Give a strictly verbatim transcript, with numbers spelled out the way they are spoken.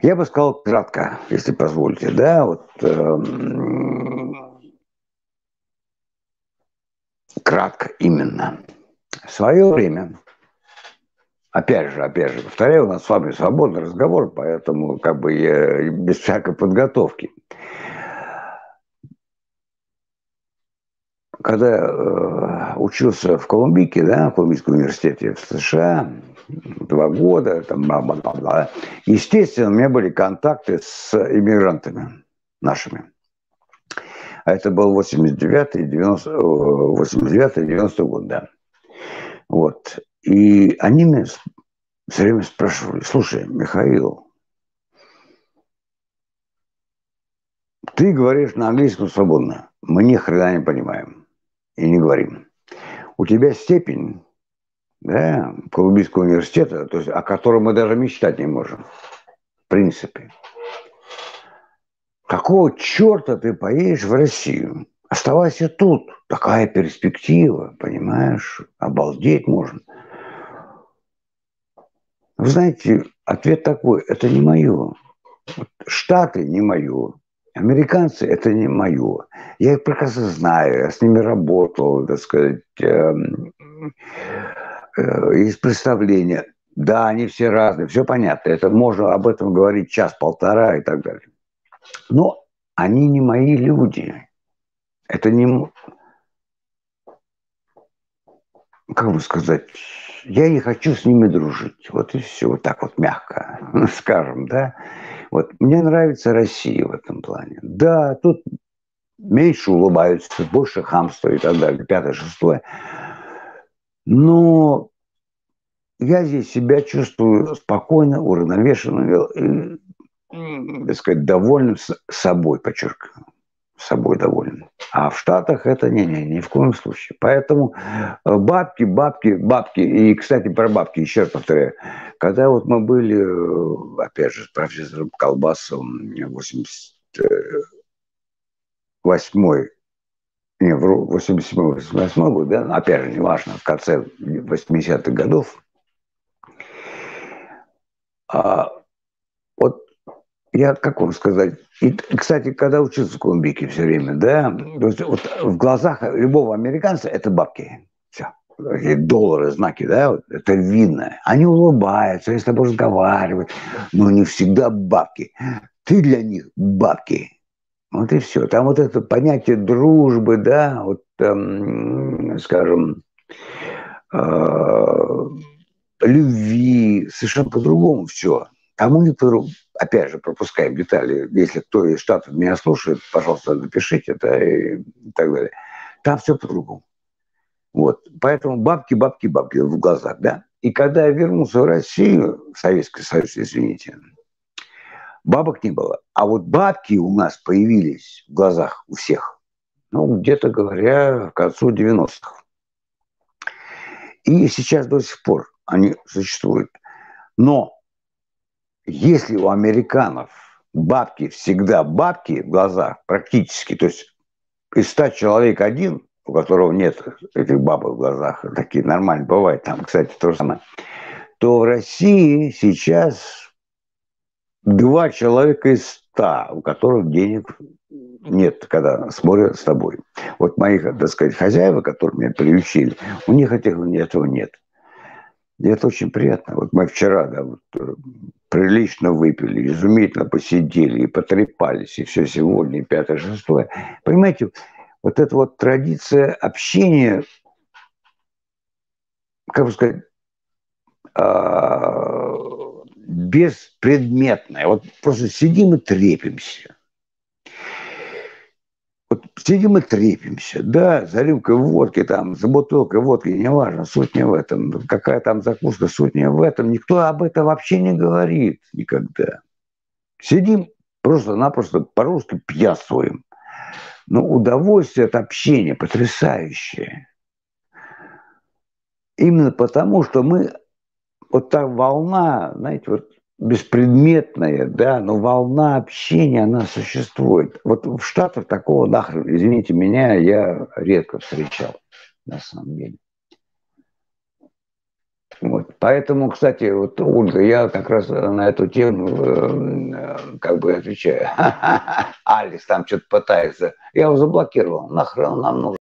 Я бы сказал кратко, если позволите, да, вот эм, кратко именно. В свое время, опять же, опять же, повторяю, у нас с вами свободный разговор, поэтому как бы я без всякой подготовки. Когда э, учился в Колумбийке, да, в Колумбийском университете в США, два года, там, бла-бла-бла, естественно, у меня были контакты с иммигрантами нашими. А это был восемьдесят девятый, девяносто, восемьдесят девятый, девяностый год, да. Вот. И они меня все время спрашивали: слушай, Михаил, ты говоришь на английском свободно, мы ни хрена не понимаем и не говорим. У тебя степень, да, Колумбийского университета, то есть, о котором мы даже мечтать не можем, в принципе. Какого черта ты поедешь в Россию? Оставайся тут. Такая перспектива, понимаешь? Обалдеть можно. Вы знаете, ответ такой: это не мое. Штаты не мое. Американцы это не мое. Я их прекрасно знаю, я с ними работал, так сказать, эм, э, из представления. Да, они все разные, все понятно. Это можно об этом говорить час-полтора и так далее. Но они не мои люди. Это не, как бы сказать, я не хочу с ними дружить. Вот и все, вот так вот мягко, скажем, да. Вот мне нравится Россия в этом плане. Да, тут меньше улыбаются, больше хамства и так далее, пятое, шестое. Но я здесь себя чувствую спокойно, уравновешенно, и, так сказать, довольным собой, подчеркиваю, собой доволен. А в Штатах это не-не, ни в коем случае. Поэтому бабки, бабки, бабки. И, кстати, про бабки еще раз повторяю. Когда вот мы были, опять же, с профессором Колбасовым восемьдесят восьмой, не, восемьдесят седьмой восемьдесят восьмой год, да, опять же, неважно, в конце восьмидесятых годов, а, вот я, как вам сказать, и, кстати, когда учился в Колумбийке все время, да, то есть вот в глазах любого американца это бабки. Все. Доллары, знаки, да, вот, это видно. Они улыбаются, они с тобой разговаривают, но не всегда бабки. Ты для них бабки. Вот и все. Там вот это понятие дружбы, да, вот, эм, скажем, э, любви, совершенно по-другому все. Там у них, опять же, пропускаем детали. Если кто из Штатов меня слушает, пожалуйста, напишите это и, и так далее. Там все по-другому. Вот. Поэтому бабки, бабки, бабки в глазах, да. И когда я вернулся в Россию, в Советский Союз, извините, бабок не было. А вот бабки у нас появились в глазах у всех, ну, где-то говоря, к концу девяностых. И сейчас до сих пор они существуют. Но если у американцев бабки всегда бабки в глазах, практически, то есть из ста человек один, у которого нет этих бабок в глазах, такие нормальные бывают, там, кстати, то же самое, то в России сейчас два человека из ста, у которых денег нет, когда смотрят с тобой. Вот мои, так сказать, хозяева, которые меня приучили, у них этого, этого нет. И это очень приятно. Вот мы вчера, да, вот, прилично выпили, изумительно посидели и потрепались, и все сегодня, и пятое, шестое. Понимаете, вот эта вот традиция общения, как бы сказать, беспредметная. Вот просто сидим и трепимся. Вот сидим и трепимся, да, за рюмкой водки, там, за бутылкой водки, неважно, суть не в этом, какая там закуска, суть не в этом, никто об этом вообще не говорит никогда. Сидим просто-напросто по-русски пьянствуем. Но удовольствие от общения потрясающее. Именно потому, что мы, вот та волна, знаете, вот беспредметная, да, но волна общения, она существует. Вот в Штатах такого нахрен, извините меня, я редко встречал, на самом деле. Вот. Поэтому, кстати, вот, Ольга, я как раз на эту тему э, как бы отвечаю. Алекс там что-то пытается. Я его заблокировал. Нахрен нам нужно.